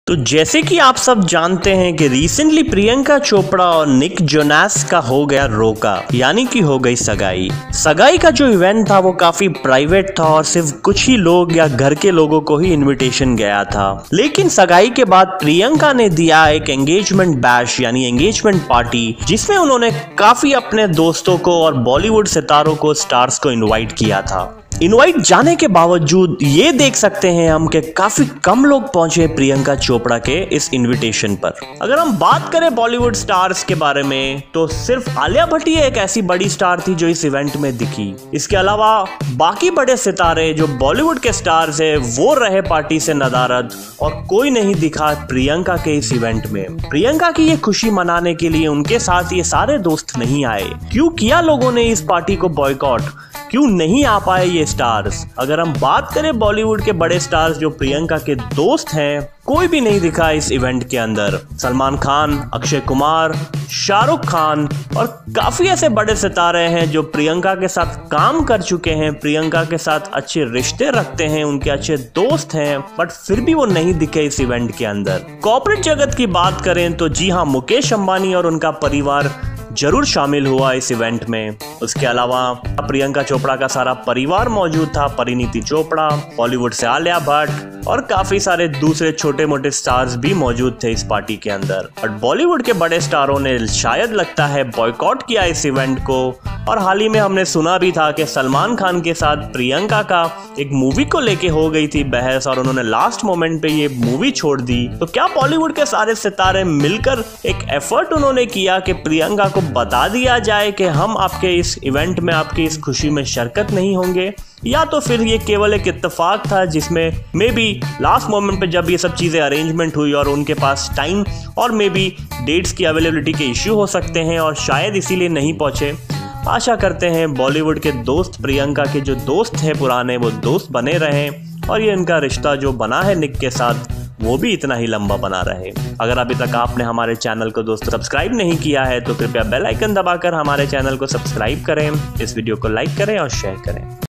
तो जैसे कि आप सब जानते हैं कि रिसेंटली प्रियंका चोपड़ा और निक जोनास का हो गया रोका, यानी कि हो गई सगाई। सगाई का जो इवेंट था वो काफी प्राइवेट था और सिर्फ कुछ ही लोग या घर के लोगों को ही इनविटेशन गया था। लेकिन सगाई के बाद प्रियंका ने दिया एक एंगेजमेंट बैश यानी एंगेजमेंट पार्टी, जिसमें उन्होंने काफी अपने दोस्तों को और बॉलीवुड सितारों को, स्टार्स को इन्वाइट किया था। इनवाइट जाने के बावजूद ये देख सकते हैं हम कि काफी कम लोग पहुंचे प्रियंका चोपड़ा के इस इनविटेशन पर। अगर हम बात करें बॉलीवुड स्टार्स के बारे में तो सिर्फ आलिया भट्ट ही एक ऐसी बड़ी स्टार थी जो इस इवेंट में दिखी। इसके अलावा बाकी बड़े सितारे जो बॉलीवुड के स्टार्स है वो रहे पार्टी से नदारद और कोई नहीं दिखा प्रियंका के इस इवेंट में। प्रियंका की ये खुशी मनाने के लिए उनके साथ ये सारे दोस्त नहीं आए। क्यों किया लोगों ने इस पार्टी को बॉयकॉट? क्यों नहीं आ पाए ये स्टार्स? अगर हम बात करें बॉलीवुड के बड़े स्टार्स जो प्रियंका के दोस्त हैं, कोई भी नहीं दिखा इस इवेंट के अंदर। सलमान खान, अक्षय कुमार, शाहरुख खान और काफी ऐसे बड़े सितारे हैं जो प्रियंका के साथ काम कर चुके हैं, प्रियंका के साथ अच्छे रिश्ते रखते हैं, उनके अच्छे दोस्त हैं, बट फिर भी वो नहीं दिखे इस इवेंट के अंदर। कॉर्पोरेट जगत की बात करें तो जी हाँ, मुकेश अंबानी और उनका परिवार जरूर शामिल हुआ इस इवेंट में। उसके अलावा प्रियंका चोपड़ा का सारा परिवार मौजूद था, परिणीति चोपड़ा, बॉलीवुड से आलिया भट्ट और काफी सारे दूसरे छोटे मोटे स्टार्स भी मौजूद थे इस पार्टी के अंदर। बट बॉलीवुड के बड़े स्टारों ने शायद लगता है बॉयकॉट किया इस इवेंट को। और हाल ही में हमने सुना भी था कि सलमान खान के साथ प्रियंका का एक मूवी को लेके हो गई थी बहस और उन्होंने लास्ट मोमेंट पे ये मूवी छोड़ दी। तो क्या बॉलीवुड के सारे सितारे मिलकर एक एफर्ट उन्होंने किया कि प्रियंका को बता दिया जाए कि हम आपके इस इवेंट में, आपकी इस खुशी में शिरकत नहीं होंगे, या तो फिर ये केवल एक इत्तेफाक था जिसमें मे बी लास्ट मोमेंट पे जब ये सब चीज़ें अरेंजमेंट हुई और उनके पास टाइम और मे बी डेट्स की अवेलेबिलिटी के इश्यू हो सकते हैं और शायद इसीलिए नहीं पहुंचे। आशा करते हैं बॉलीवुड के दोस्त, प्रियंका के जो दोस्त हैं पुराने, वो दोस्त बने रहें और ये इनका रिश्ता जो बना है निक के साथ वो भी इतना ही लंबा बना रहे। अगर अभी तक आपने हमारे चैनल को दोस्तों सब्सक्राइब नहीं किया है तो कृपया बेल आइकन दबाकर हमारे चैनल को सब्सक्राइब करें, इस वीडियो को लाइक करें और शेयर करें।